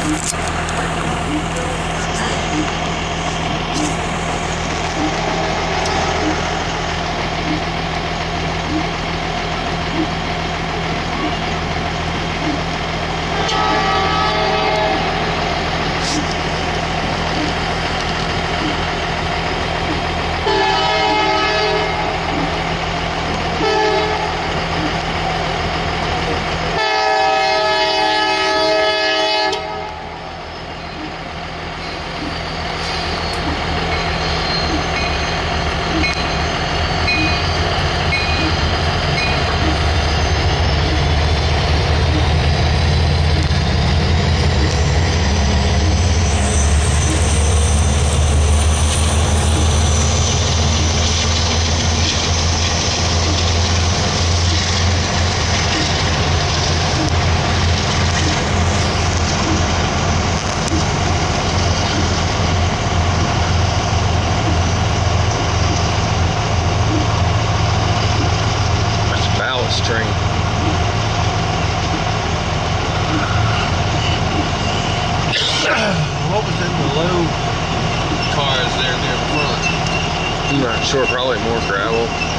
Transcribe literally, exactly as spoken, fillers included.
String. What was in the low cars there near the front? I'm not sure, probably more gravel.